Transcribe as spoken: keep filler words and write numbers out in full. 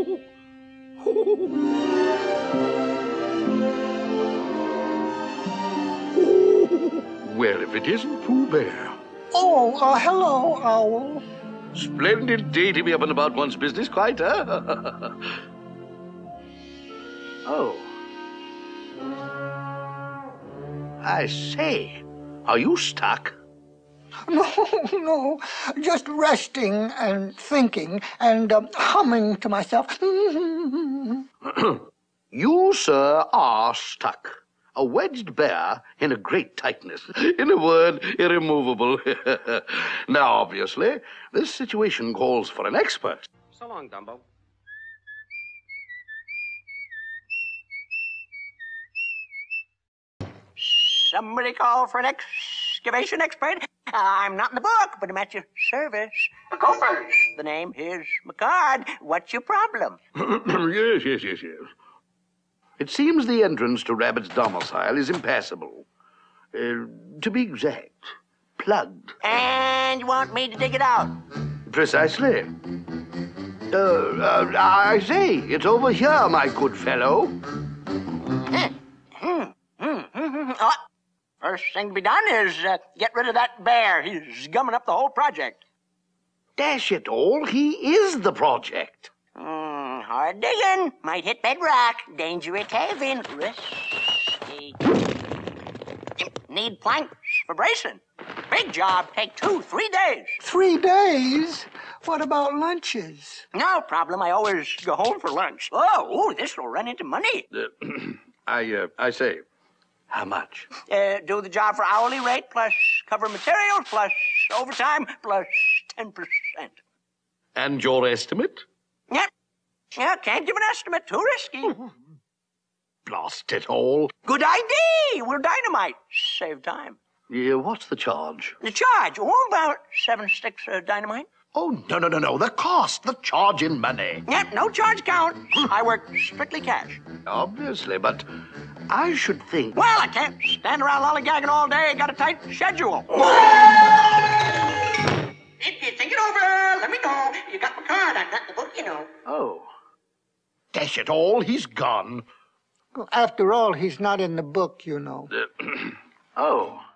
Well, if it isn't Pooh Bear. Oh, uh, hello, Owl. Splendid day to be up and about one's business, quite, huh? Oh. I say, are you stuck? No, no, just resting and thinking and um, humming to myself. You, sir, are stuck. A wedged bear in a great tightness. In a word, irremovable. Now, obviously, this situation calls for an expert. So long, Dumbo. Somebody call for an excavation expert? I'm not in the book, but I'm at your service. Gophers. The name is McCard. What's your problem? Yes, yes, yes, yes. It seems the entrance to Rabbit's domicile is impassable. Uh, to be exact, plugged. And you want me to dig it out? Precisely. Uh, uh, I say, it's over here, my good fellow. Oh, first thing to be done is uh, get rid of that bear. He's gumming up the whole project. Dash it all, he is the project. Mm, hard digging. Might hit bedrock. Dangerous cave-in. Risky. Need planks for bracing. Big job. Take two, three days. Three days? What about lunches? No problem. I always go home for lunch. Oh, ooh, this will run into money. Uh, I, uh, I say, how much? Uh, do the job for hourly rate plus cover materials plus overtime plus ten percent. And your estimate? Yep. Yeah, can't give an estimate. Too risky. Blast it all. Good idea. We're dynamite. Save time. Yeah, what's the charge? The charge? Oh, about seven sticks of dynamite. Oh, no, no, no, no. The cost, the charge in money. Yep, no charge count. I work strictly cash. Obviously, but I should think... Well, I can't stand around lollygagging all day. Got a tight schedule. If you think it over, let me know. You got my card. I've got the book, you know. Oh. Dash it all, he's gone. After all, he's not in the book, you know. Uh, oh.